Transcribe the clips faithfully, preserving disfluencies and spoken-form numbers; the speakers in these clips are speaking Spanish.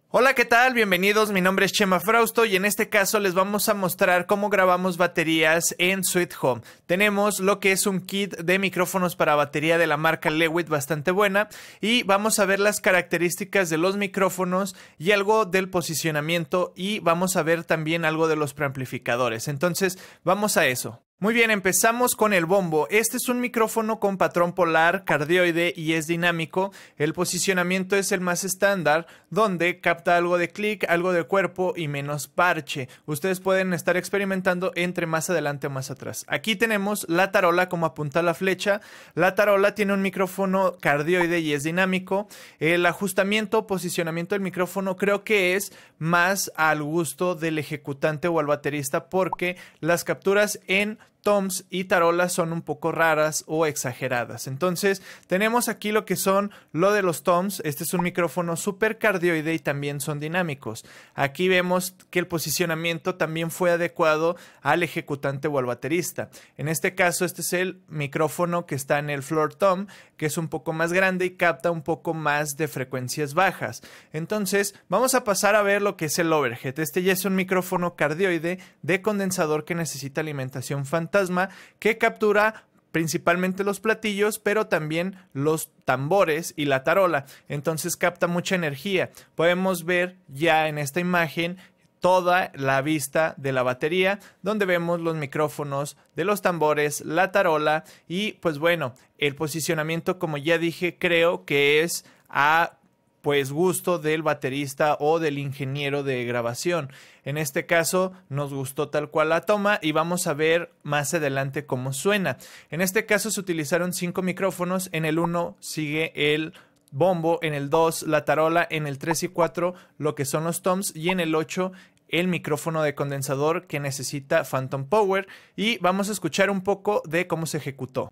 Hola, ¿qué tal? Bienvenidos, mi nombre es Chema Frausto y en este caso les vamos a mostrar cómo grabamos baterías en Sweet Home. Tenemos lo que es un kit de micrófonos para batería de la marca Lewitt bastante buena y vamos a ver las características de los micrófonos y algo del posicionamiento y vamos a ver también algo de los preamplificadores. Entonces, vamos a eso. Muy bien, empezamos con el bombo. Este es un micrófono con patrón polar, cardioide y es dinámico. El posicionamiento es el más estándar, donde capta algo de clic, algo de cuerpo y menos parche. Ustedes pueden estar experimentando entre más adelante o más atrás. Aquí tenemos la tarola como apunta la flecha. La tarola tiene un micrófono cardioide y es dinámico. El ajustamiento, posicionamiento del micrófono creo que es más al gusto del ejecutante o al baterista porque las capturas en toms y tarolas son un poco raras o exageradas. Entonces tenemos aquí lo que son lo de los toms. Este es un micrófono super cardioide y también son dinámicos. Aquí vemos que el posicionamiento también fue adecuado al ejecutante o al baterista. En este caso este es el micrófono que está en el floor tom, que es un poco más grande y capta un poco más de frecuencias bajas. Entonces vamos a pasar a ver lo que es el overhead. Este ya es un micrófono cardioide de condensador que necesita alimentación fantasma que captura principalmente los platillos, pero también los tambores y la tarola. Entonces capta mucha energía. Podemos ver ya en esta imagen toda la vista de la batería, donde vemos los micrófonos de los tambores, la tarola y pues bueno, el posicionamiento, como ya dije, creo que es a pues gusto del baterista o del ingeniero de grabación. En este caso nos gustó tal cual la toma y vamos a ver más adelante cómo suena. En este caso se utilizaron cinco micrófonos. En el uno sigue el bombo, en el dos la tarola, en el tres y cuatro lo que son los toms y en el ocho el micrófono de condensador que necesita Phantom Power y vamos a escuchar un poco de cómo se ejecutó.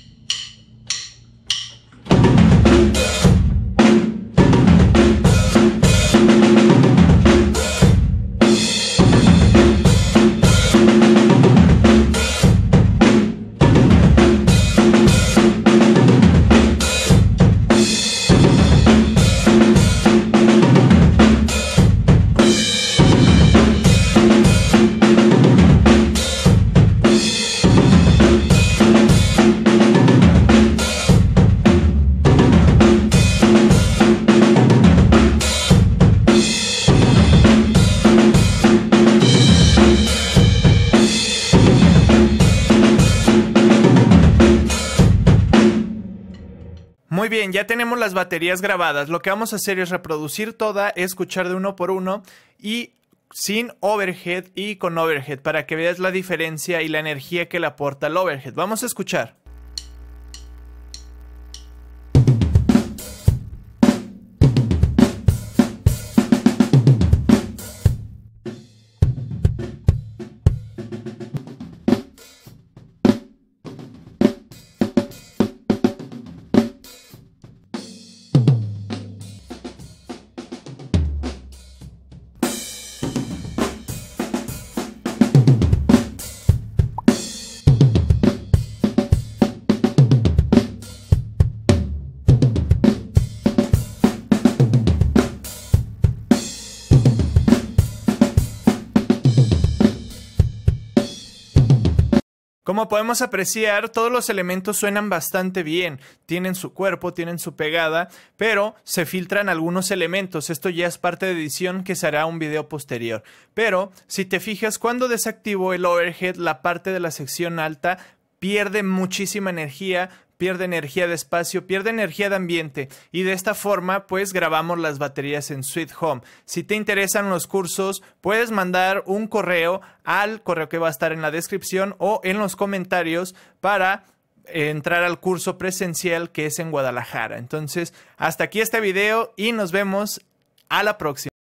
Muy bien, ya tenemos las baterías grabadas. Lo que vamos a hacer es reproducir toda, escuchar de uno por uno y sin overhead y con overhead para que veas la diferencia y la energía que le aporta el overhead. Vamos a escuchar. Como podemos apreciar, todos los elementos suenan bastante bien, tienen su cuerpo, tienen su pegada, pero se filtran algunos elementos. Esto ya es parte de edición que se hará un video posterior. Pero, si te fijas, cuando desactivo el overhead, la parte de la sección alta pierde muchísima energía, pierde energía de espacio, pierde energía de ambiente y de esta forma pues grabamos las baterías en Sweet Home. Si te interesan los cursos puedes mandar un correo al correo que va a estar en la descripción o en los comentarios para entrar al curso presencial que es en Guadalajara. Entonces hasta aquí este video y nos vemos a la próxima.